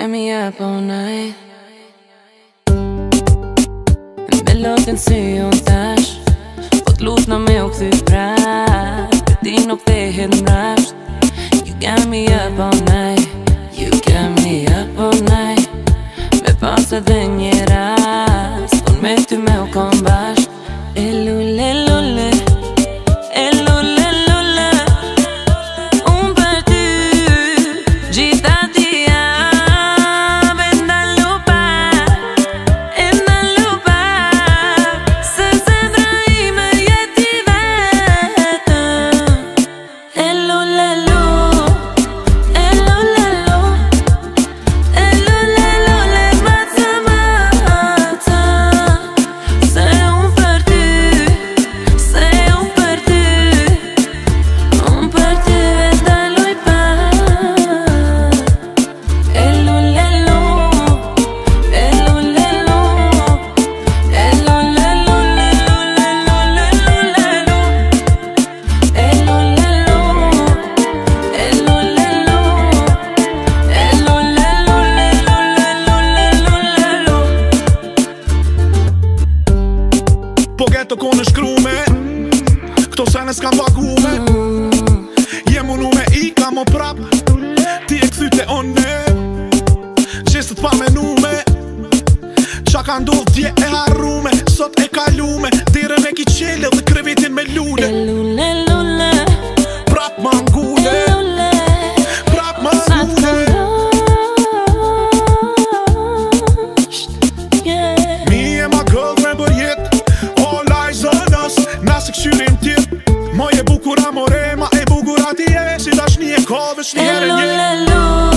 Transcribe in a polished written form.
me up all night. Me låten sy unë tash, po t'lut në me u këthy prap. Për ti nuk the hit mrapsht. You got me up all night. You got me up all night. Me pas edhe një rast, unë me ty me u kom bashk. E lule, lule, e lule, lule, unë për ty gjitha ti jam. E ndalu pa, se zemra ime jeti vetëm. E lule, lule, e lule, lule, e lule, lule, maca, maca. Se unë për ty, se unë për ty, unë për ty e ndaluj pa. E lule, lule, e lule, lule, e lule, lule, lule, lule, lule, lule. E lule, lule, e lule, lule, e lule, lule, lule, lule, lule. Po ghetto ku në shkrume, këto sene s'kam pagume. Jem unu me i kam o prap, ti e këthyte one, qestët pa menume. Qa ka ndodh dje e harrume, sot e kalume. Dirën e ki qele dhe krevetin me E lule. lule, lule, Prap ma ngule, e lule, prap ma sa ngule. t'këndosht, yeah. Me and my girlfriend për jet, all eyes on us. Na se këshyrim tjet, ma je bukura more, ma e bukura ti e. Si dashni e ka vesh E njerë një. lule, lule.